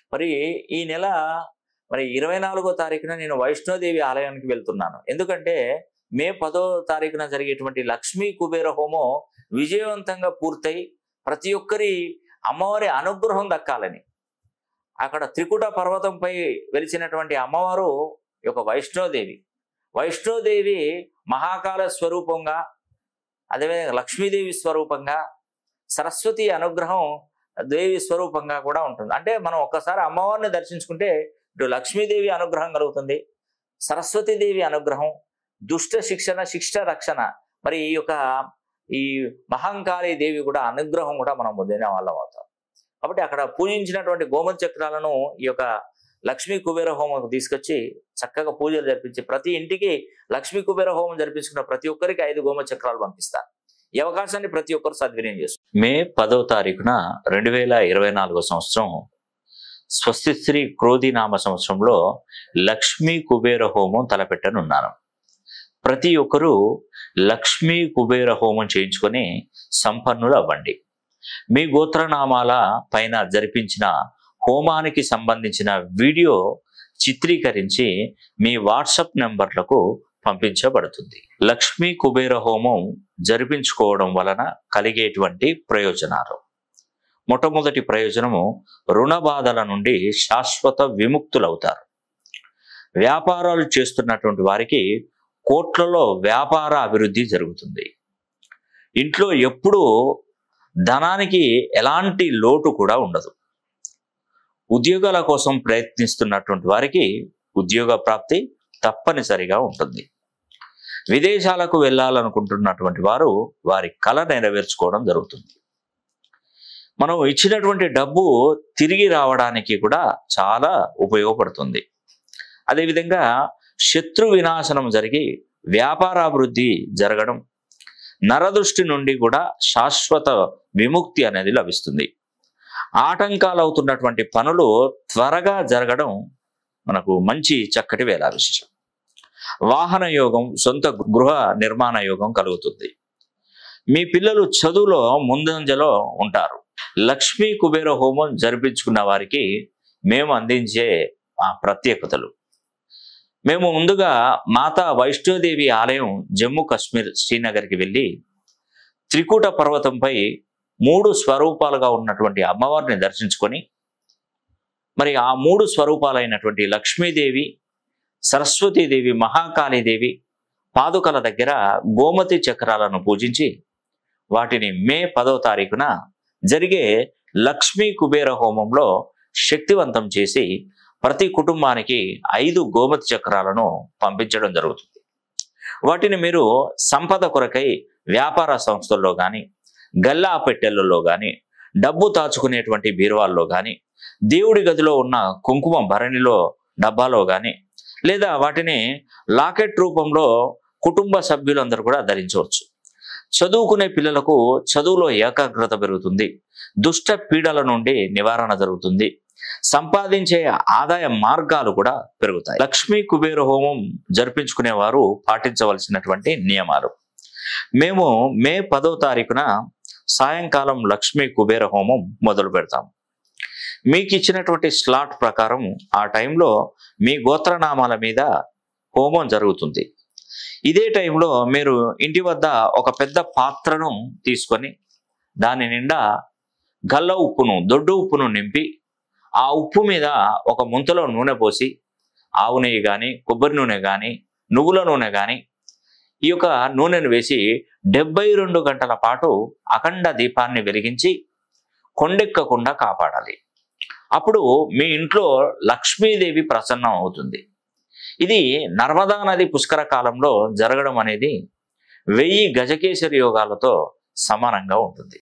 మరి ఈ నెల 24వ తారీఖున నేను వైష్ణోదేవి ఆలయానికి వెళ్తున్నాను. ఎందుకంటే మే 10వ తారీఖున జరిగేటువంటి లక్ష్మీ కుబేర హోమం విజయవంతంగా పూర్తయి ప్రతి ఒక్కరి అమ్మవారి అనుగ్రహం దక్కాలని. అక్కడ త్రికుట పర్వతంపై వెలిసినటువంటి అమ్మవారు ఒక వైష్ణోదేవి. వైష్ణోదేవి మహాకాల స్వరూపంగా, అదేవిధంగా లక్ష్మీదేవి స్వరూపంగా, సరస్వతి అనుగ్రహం దేవి స్వరూపంగా కూడా ఉంటుంది. అంటే మనం ఒక్కసారి అమ్మవారిని దర్శించుకుంటే ఇటు లక్ష్మీదేవి అనుగ్రహం కలుగుతుంది, సరస్వతీదేవి అనుగ్రహం, దుష్ట శిక్షణ, శిక్ష రక్షణ, మరి ఈ మహంకాళీ దేవి కూడా అనుగ్రహం కూడా మనం పొందిన వాళ్ళం అవుతాం. కాబట్టి అక్కడ పూజించినటువంటి గోమత చక్రాలను ఈ యొక్క లక్ష్మీ కుబేర హోమంకు తీసుకొచ్చి చక్కగా పూజలు జరిపించి ప్రతి ఇంటికి లక్ష్మీ కుబేర హోమం జరిపించుకున్న ప్రతి ఒక్కరికి 5 గోమత చక్రాలు పంపిస్తారు. ఈ అవకాశాన్ని ప్రతి ఒక్కరు సద్వినియోగం చేస్తారు. మే 10వ తారీఖున 2024 సంవత్సరం స్వస్తి శ్రీ క్రోధినామ సంవత్సరంలో లక్ష్మీ కుబేర హోమం తలపెట్టనున్నాను. ప్రతి ఒక్కరూ లక్ష్మీ కుబేర హోమం చేయించుకొని సంపన్నులు అవ్వండి. మీ గోత్రనామాల పైన జరిపించిన హోమానికి సంబంధించిన వీడియో చిత్రీకరించి మీ వాట్సాప్ నెంబర్లకు పంపించబడుతుంది. లక్ష్మీ కుబేర హోమం జరిపించుకోవడం వలన కలిగేటువంటి ప్రయోజనాలు: మొట్టమొదటి ప్రయోజనము, రుణ బాధల నుండి శాశ్వత విముక్తులవుతారు. వ్యాపారాలు చేస్తున్నటువంటి వారికి కోట్లలో వ్యాపార అభివృద్ధి జరుగుతుంది. ఇంట్లో ఎప్పుడూ ధనానికి ఎలాంటి లోటు కూడా ఉండదు. ఉద్యోగాల కోసం ప్రయత్నిస్తున్నటువంటి వారికి ఉద్యోగ ప్రాప్తి తప్పనిసరిగా ఉంటుంది. విదేశాలకు వెళ్ళాలనుకుంటున్నటువంటి వారు వారి కళ నెరవేర్చుకోవడం జరుగుతుంది. మనం ఇచ్చినటువంటి డబ్బు తిరిగి రావడానికి కూడా చాలా ఉపయోగపడుతుంది. అదేవిధంగా శత్రు వినాశనం జరిగి వ్యాపారాభివృద్ధి జరగడం, నరదృష్టి నుండి కూడా శాశ్వత విముక్తి అనేది లభిస్తుంది. ఆటంకాలు అవుతున్నటువంటి పనులు త్వరగా జరగడం మనకు మంచి చక్కటి వేళ విశేషం. వాహన యోగం, సొంత గృహ నిర్మాణ యోగం కలుగుతుంది. మీ పిల్లలు చదువులో ముందంజలో ఉంటారు. లక్ష్మీ కుబేర హోమం జరిపించుకున్న వారికి మేము అందించే ప్రత్యేకతలు: మేము ముందుగా మాతా వైష్ణోదేవి ఆలయం జమ్మూ కాశ్మీర్ శ్రీనగర్కి వెళ్ళి త్రికూట పర్వతంపై 3 స్వరూపాలుగా ఉన్నటువంటి అమ్మవారిని దర్శించుకొని, మరి ఆ 3 స్వరూపాలైనటువంటి లక్ష్మీదేవి, సరస్వతీదేవి, మహాకాళీదేవి పాదుకల దగ్గర గోమతి చక్రాలను పూజించి వాటిని మే 10వ తారీఖున జరిగే లక్ష్మీ కుబేర హోమంలో శక్తివంతం చేసి ప్రతి కుటుంబానికి 5 గోమతి చక్రాలను పంపించడం జరుగుతుంది. వాటిని మీరు సంపద కొరకై వ్యాపార సంస్థల్లో కానీ, గల్లా పెట్టెలలో కానీ, డబ్బు దాచుకునేటువంటి బీరువాల్లో కానీ, దేవుడి గదిలో ఉన్న కుంకుమ భరణిలో డబ్బాలో కానీ, లేదా వాటిని లాకెట్ రూపంలో కుటుంబ సభ్యులందరూ కూడా ధరించవచ్చు. చదువుకునే పిల్లలకు చదువులో ఏకాగ్రత పెరుగుతుంది. దుష్ట పీడల నుండి నివారణ జరుగుతుంది. సంపాదించే ఆదాయ మార్గాలు కూడా పెరుగుతాయి. లక్ష్మీ కుబేర హోమం జరిపించుకునేవారు పాటించవలసినటువంటి నియమాలు: మేము మే 10వ తారీఖున సాయంకాలం లక్ష్మీ కుబేర హోమం మొదలు పెడతాం. మీకు ఇచ్చినటువంటి స్లాట్ ప్రకారం ఆ టైంలో మీ గోత్రనామాల మీద హోమం జరుగుతుంది. ఇదే టైంలో మీరు ఇంటి వద్ద ఒక పెద్ద పాత్రను తీసుకొని దాని నిండా గల్ల ఉప్పును, దొడ్డు ఉప్పును నింపి ఆ ఉప్పు మీద ఒక ముంతలో నూనె పోసి, ఆవు నెయ్యి కానీ, కొబ్బరి నూనె కానీ, నువ్వుల నూనె కానీ ఈ యొక్క నూనెను వేసి 72 గంటల పాటు అఖండ దీపాన్ని వెలిగించి కొండెక్కకుండా కాపాడాలి. అప్పుడు మీ ఇంట్లో లక్ష్మీదేవి ప్రసన్నం అవుతుంది. ఇది నర్మదా నది పుష్కర కాలంలో జరగడం అనేది 1000 గజకేసరి యోగాలతో సమానంగా ఉంటుంది.